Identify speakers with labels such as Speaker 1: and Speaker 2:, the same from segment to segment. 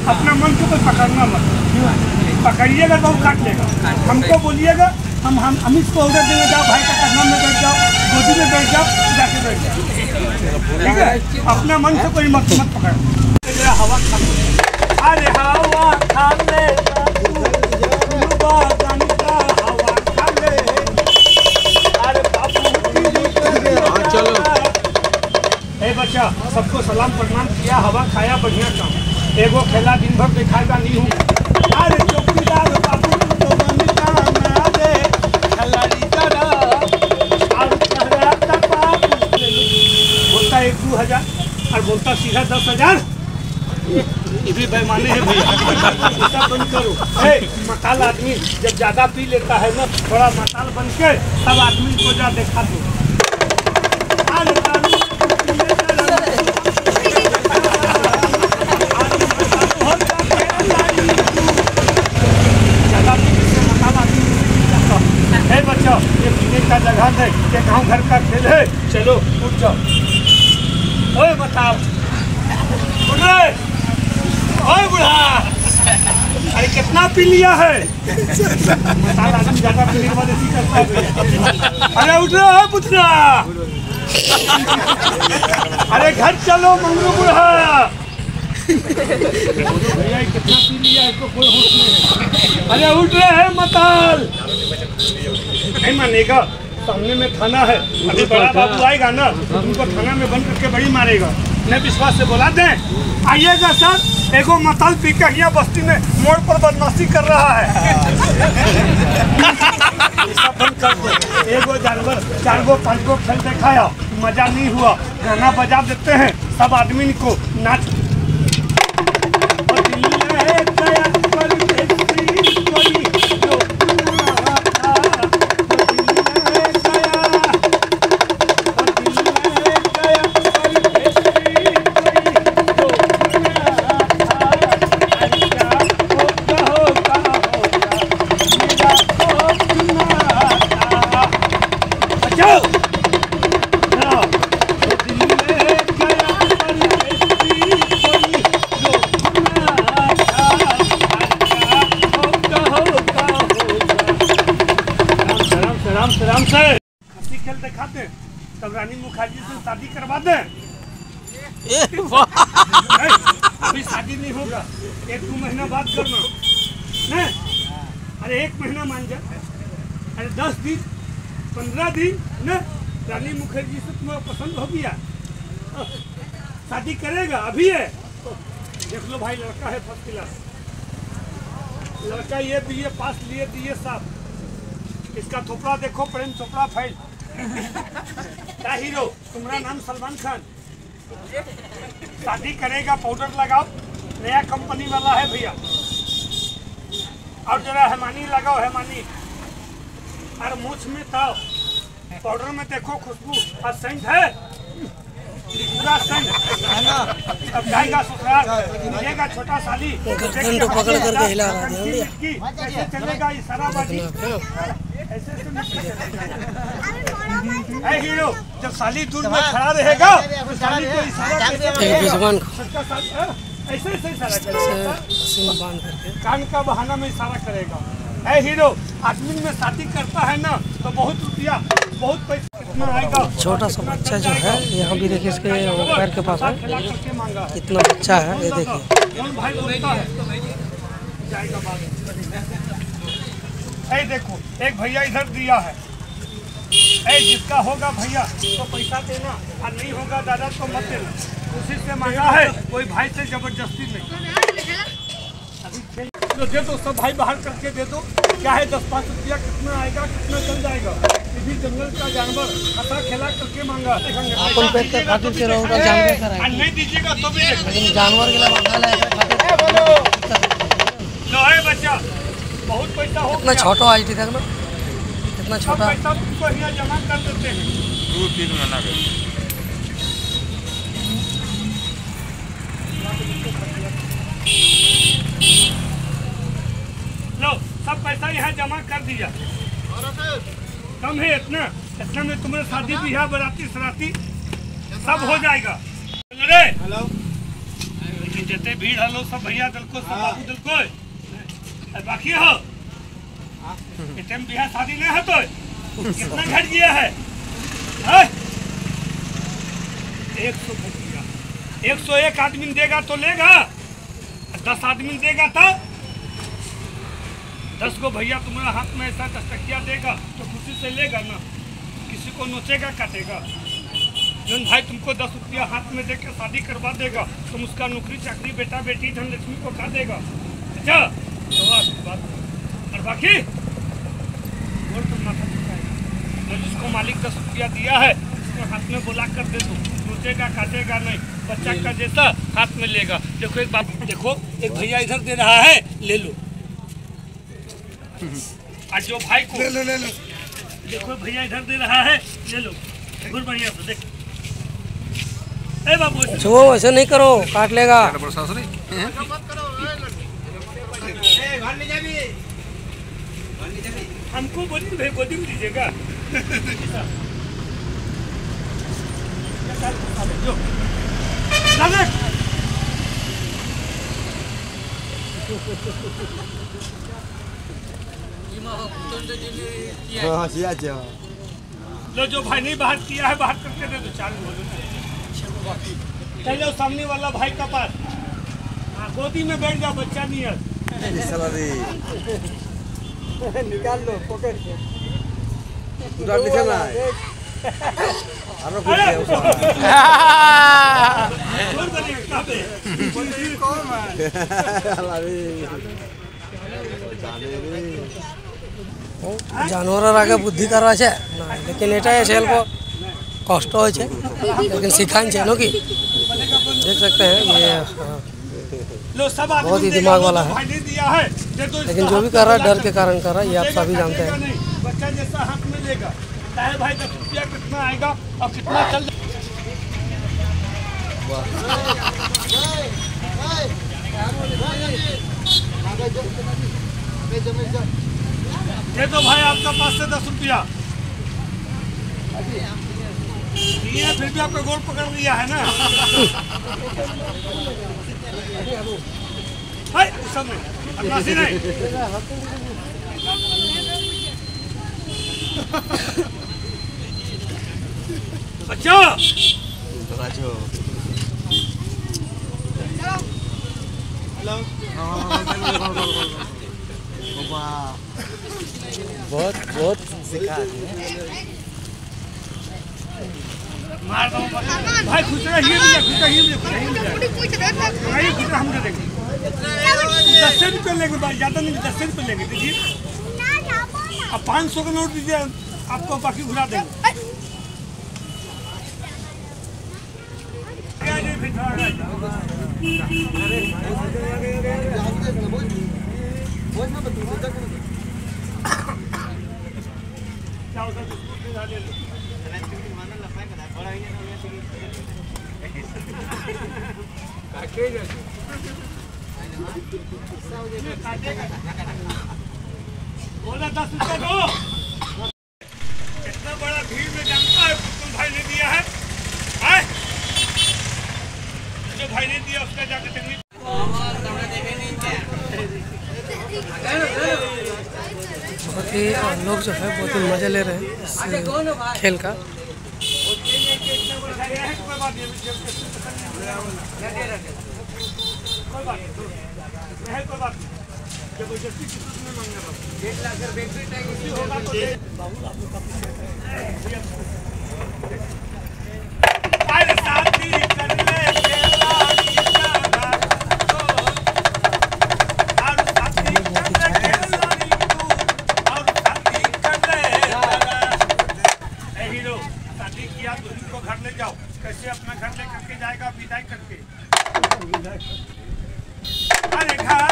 Speaker 1: अपना मन को कोई पकड़ना मत, पकड़िएगा तो काट लेगा। हमको बोलिएगा, हम इसको ऑर्डर देंगे, जाओ भाई का कदम में बैठ जाओ, गोदी में बैठ जाओ, जाके बैठ जाओ, ठीक है। अपना मन से कोई मत पकड़। हवा खा ले, अरे हवा खा ले, हवा खा ले, अरे बाबू चलो। ए बच्चा, सबको सलाम प्रणाम किया, हवा खाया, बढ़िया काम। एगो खेला दिन भर दिखाएगा नहीं हूँ। अरे चौकीदार बाबू तो बनता ना दे, खिलाड़ी तरह और कहता बाबू बोलता 1-2 हज़ार और बोलता सीधा 10,000। ये भी बेईमानी है भैया, ऐसा बंद करो। मताल आदमी जब ज़्यादा पी लेता है ना, थोड़ा मताल बन के सब आदमी को जा देखा दो। बच्चा, ये पीने का जगह है, ये गाँव घर का खेल है, चलो उठ जाओ। ओए बताओ, उठ रहे, ओए बुढ़ा, अरे कितना पी लिया है? आदमी ज्यादा पीने वाले ऐसी करता है। अरे उठ रहे हो पुत्रा, अरे घर चलो मंगरू बुढ़ा। भैया कितना पी लिया, इसको कोई होश नहीं। अरे उठ रहे हैं मताल, नहीं मानेगा। सामने में थाना है, अभी बड़ा बाबू आएगा ना, तुमको थाना में बंद करके बड़ी मारेगा। मैं विश्वास से बोला दें, आइएगा सर, एगो मताल पी के यहाँ बस्ती में मोड़ पर बदमाशी कर रहा है। बंद कर दो। एगो जानवर 4-5 खेल दिखाया, मजा नहीं हुआ, गाना बजा देते हैं सब आदमी को, नाच। राम से हंसी खेल दिखाते, तब रानी मुखर्जी से शादी करवा दें। अभी शादी नहीं होगा, 1-2 महीना बाद करना नहीं। अरे 1 महीना मान जा, अरे 10 दिन 15 दिन न, रानी मुखर्जी से तुम्हें पसंद हो गया, शादी करेगा। अभी है देख लो भाई, लड़का है फर्स्ट क्लास, लड़का ये BA पास लिए दिए साहब। इसका थोपड़ा देखो, प्रेम चोपड़ा फाइल। क्या हीरो, तुम्हारा नाम सलमान खान। शादी करेगा, पाउडर लगाओ, नया कंपनी वाला है भैया, और जरा हेमानी लगाओ, हेमानी। और मूछ में ताओ, पाउडर में देखो खुशबू, और सेंट है पूरा सेंट है ना। अब जाएगा ससुराल, मिलेगा छोटा साली, पकड़ करके हिला रहा है, कैसे चलेगा इशाराबाजी, ऐसे ऐ हीरो। जब साली दूर में खड़ा रहेगा तो साली को इशारा ऐसे इशारा करेगा, कान का बहाना में इशारा करेगा। ऐ हीरो, आदमी में शादी करता है ना तो बहुत रुपया, बहुत पैसा कितना आएगा।
Speaker 2: छोटा सा बच्चा जो है, यहाँ भी देखिए इसके पैर के पास है, कितना बच्चा है, ये देखिए।
Speaker 1: भाई बोलता है जाएगा बाद। ऐ देखो, एक भैया इधर दिया है, ऐ जिसका होगा भैया तो पैसा देना, और नहीं होगा दादा तो मत देना। कोशिश से मांगा है, कोई भाई से जबरदस्ती नहीं। तो दे दो, सब भाई बाहर करके दे दो। क्या है 10-5 रुपया, कितना आएगा, कितना चल जाएगा। किसी जंगल का जानवर खाता खेला करके मांगा,
Speaker 2: अपन पेट के खातिर के रहोगा, जानवर का रहेगा,
Speaker 1: नहीं दीजिएगा तो भी
Speaker 2: लेकिन जानवर के लिए मांगा है।
Speaker 1: बच्चा बहुत पैसा हो,
Speaker 2: इतना छोटा आईटी तक ना, इतना छोटा
Speaker 1: पैसा तुमको यहाँ जमा कर देते हैं।
Speaker 3: 2-3 महीना का
Speaker 1: लो, सब पैसा यहाँ जमा कर दिया। कम है इतना, इतना में तुम्हारे शादी ब्याह बराती सराती सब हो जाएगा। हेलो, कि जते भीड़ हलो सब भैया दल को सब बाबू दल को बाकी हो टाइम बिहार शादी नहीं है तो कितना घट गया है 101 आदमी देगा तो लेगा 10 आदमी देगा तो 10 को भैया तुम्हारा हाथ में ऐसा 10 टकिया देगा तो खुशी से लेगा ना, किसी को नोचेगा काटेगा। जन भाई तुमको 10 रुपया हाथ में देकर शादी करवा देगा, तुम उसका नौकरी चाकरी बेटा बेटी धन लक्ष्मी को खा देगा। अच्छा तो बात और बाकी और तुम माथा चुकाएगा। जिसको मालिक 10 रुपया दिया है उसको हाथ में बुला कर दे दो, नोचेगा काटेगा नहीं, बच्चा का जैसा हाथ में लेगा। देखो एक बात देखो, एक भैया इधर दे रहा है ले लो, और जो भाई को ले लो देखो भैया इधर दे रहा है ले लो, बहुत बढ़िया से देख। ए बाबू
Speaker 2: छुओ ऐसे नहीं करो, काट लेगा।
Speaker 1: हमको गोदी में दीजिएगा। लो जो भाई नहीं बाहर किया है बाहर करके दे दो, चालू बोलो चलो सामने वाला भाई का पास। हाँ गोदी में बैठ जाओ, बच्चा नहीं है।
Speaker 3: निकाल लो पॉकेट से
Speaker 4: उधर लिखे ना
Speaker 2: जानवर आगे बुद्धि करवा छे ना, लेकिन एटा छे को कष्ट हो छे, लेकिन सिखान छे नो की देख सकते हैं ये बहुत ही दिमाग वाला है, लेकिन जो भी कर रहा है डर के कारण कर रहा है, ये आप सभी जानते हैं।
Speaker 1: बच्चा जैसा हाथ में लेगा चाहे भाई 10 रुपया कितना आएगा और कितना चल ये तो भाई आपका पास से 10 रुपया ये फिर भी आपका गोल पकड़ लिया है ना। हाय समय अब्बासी नहीं बच्चा
Speaker 4: बहुत सिखा
Speaker 1: मार दो भाई, खुश रहिए भैया, खुश रहिए हम दे देंगे 10 रुपये लेंगे, ज़्यादा नहीं 10 रुपये लेंगे। देखिए अब 500 का नोट दीजिए, आपको बाकी घुरा देंगे। बोला 10 रुपये दो। इतना बड़ा भीड़ में जानता है तुम भाई ने दिया है, जो भाई ने दिया उसका जाकर तकलीफ।
Speaker 2: बहुत ही लोग जो है बहुत ही मजे ले रहे हैं इस खेल का।
Speaker 1: घर ले जाओ, कैसे अपना घर ले करके जाएगा विदाई करके। अरे घर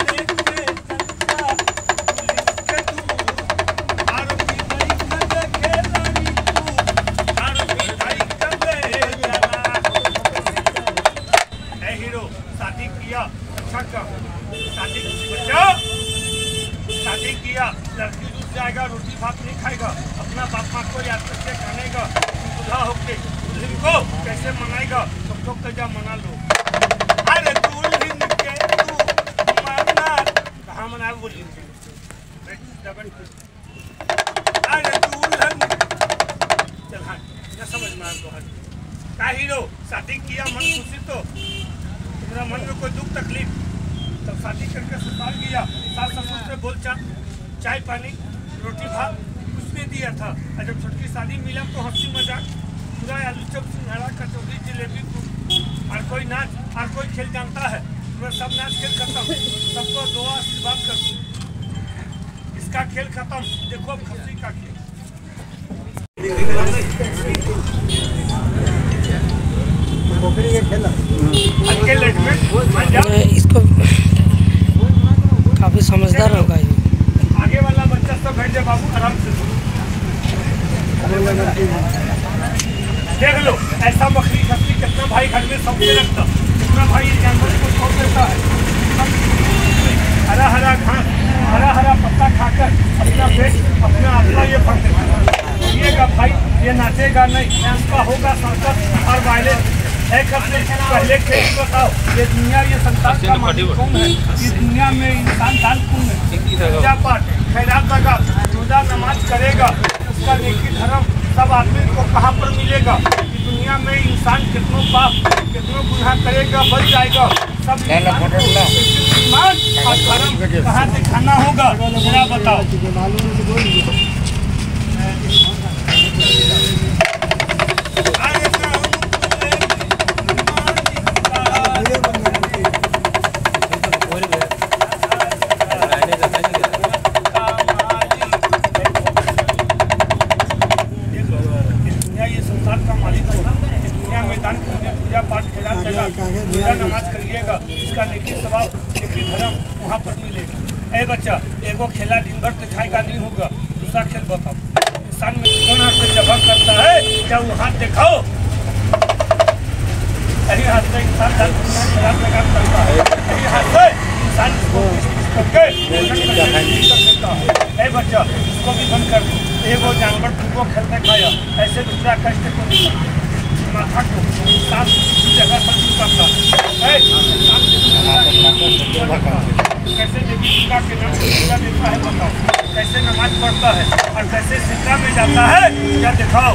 Speaker 1: शादी किया अच्छा का शादी किया, लड़की दूध जाएगा, रोटी भात नहीं खाएगा, अपना बाप माँ को याद करके खानेगा, बुढ़ा होके दुल्हन को कैसे मनाएगा, सब लोग का जा मना लो। अरे तू बोलिए अरे दुल्हन चल हाँ न समझ में आपको हर का हीरो शादी किया मन खुशी तो तुम्हारा मन में कोई दुख तकलीफ तब शादी करके ससुराल गया सास ससुर से बोल चाय पानी रोटी भात कुछ भी दिया था और जब छोटकी शादी मिला तो हंसी मजाक पूरा आलू चप सिंघाड़ा कचौड़ी जलेबी और कोई नाच और कोई खेल जानता है पूरा सब नाच खेल खत्म सबको दुआ आशीर्वाद कर इसका खेल खत्म देखो अब खस्सी का खेल
Speaker 2: इसको काफी समझदार होगा ये।
Speaker 1: आगे वाला बच्चा सब बैठ जाए बाबू आराम से देख लो ऐसा बकरी खस्सी कितना भाई घर में सबसे रखता कितना भाई जानवर को छोड़ देता है हरा हरा घास हरा हरा पत्ता खाकर अपना पेट अपना आत्मा ये भर देता है भाई ये नाचेगा नहीं इसका होगा संकट और वायलेंस है खस्सी पहले खेल बताओ ये दुनिया ये संसार का मालिक कौन है इस दुनिया में इंसान दान कौन है पूजा पाठ खैरात लगा रोजा नमाज करेगा उसका नेकी धर्म सब आदमी को कहाँ पर मिलेगा कि दुनिया में इंसान कितनों पाप कितनों गुनाह करेगा बच जाएगा सब ईमान और धर्म कहाँ दिखाना होगा जरा बताओ नमाज करिएगा इसका नेकी सवाब नेकी धर्म वहाँ पर मिलेगा। ए बच्चा एगो खेला दिन भर दिखाएगा नहीं होगा दूसरा खेल बताओ इंसान में कौन हाथ से जबा करता है क्या वो हाथ दिखाओ यही हाथ से इंसान खराब लगा करता है यही हाथ से इंसान करके ए बच्चा इसको भी बंद कर दो एगो जानवर तुमको खेलने खाया ऐसे दूसरा कष्ट को नहीं माथा को साफ जगह पर करता है कैसे देवी दुर्गा के नाम से पूजा देता है बताओ कैसे नमाज पढ़ता है और कैसे सिद्धा में जाता है क्या दिखाओ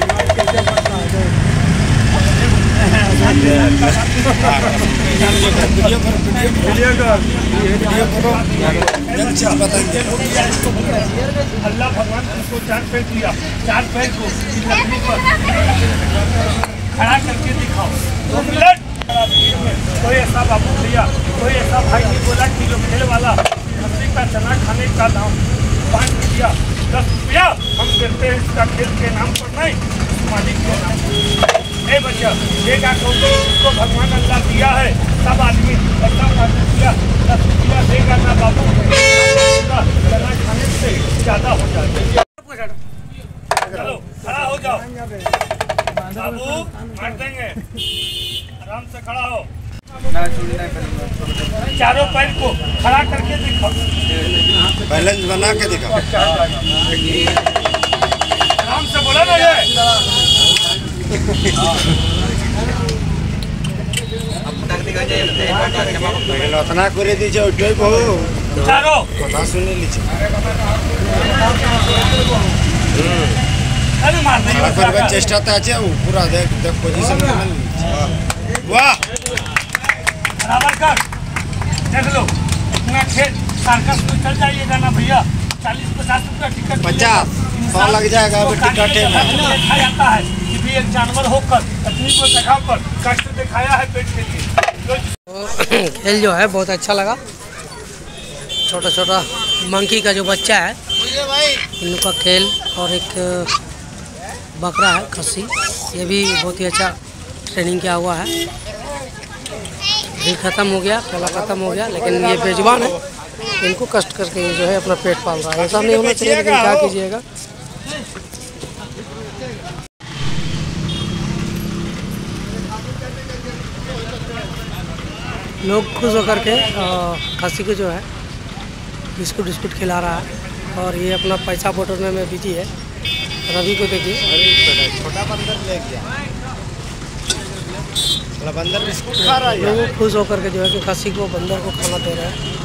Speaker 1: अल्लाह भगवान उसको 4 पैर दिया 4 पैर को लकड़ी पर खड़ा करके दिखाओ 2 मिनट कोई ऐसा बाबू भैया कोई ऐसा भाई नहीं बोला कि जो खेल वाला खस्सी का चना खाने का दाम 5 रुपया 10 रुपया हम देते हैं इसका खेल के नाम पर नहीं मालिक के नाम पर ए बच्चा देगा कौन उसको भगवान अल्लाह दिया है सब आदमी ऐसा दिया 10 रुपया देगा ना बाबू चना खाने से ज़्यादा हो जाएगा चलो खड़ा हो जाओ बाबू मार देंगे आराम से खड़ा हो चारों पैर को खड़ा करके दिखाओ
Speaker 4: बैलेंस बना के दिखाओ
Speaker 1: आराम से बोला ना ये
Speaker 4: रचना करे दीजिए उठोई बहु
Speaker 1: चारों
Speaker 4: कथा सुने लीजिए
Speaker 1: अरे मार नहीं
Speaker 4: करबे चेष्टा तो আছে पूरा देख पोजीशन में वाह
Speaker 1: बराबर कर देख लो इतना खेल सर्कस में चल जाइएगा ना भैया 40-50 रुपया टिकट
Speaker 4: 50 लग जाएगा अभी टिकट है
Speaker 1: देखा जाता है कि भी एक जानवर होकर तकलीफ को जगह पर कष्ट दिखाया है पेट के लिए
Speaker 2: खेल जो है बहुत अच्छा लगा छोटा छोटा मंकी का जो बच्चा है इनका खेल और एक बकरा है खस्सी ये भी बहुत ही अच्छा ट्रेनिंग किया हुआ है भी ख़त्म हो गया खेला ख़त्म हो गया लेकिन ये बेजुबान है इनको कष्ट करके जो है अपना पेट पाल रहा है ऐसा नहीं होना चाहिए लेकिन क्या कीजिएगा लोग खुश होकर के खस्सी को जो है बिस्कुट बिस्कुट खिला रहा है और ये अपना पैसा बटोरने में बिजी है रवि को देखिए
Speaker 4: छोटा बंदर ले गया बंदर बिस्कुट खा रहा है
Speaker 2: लोग खुश होकर के जो है कि खस्सी को बंदर को खाना दे रहे हैं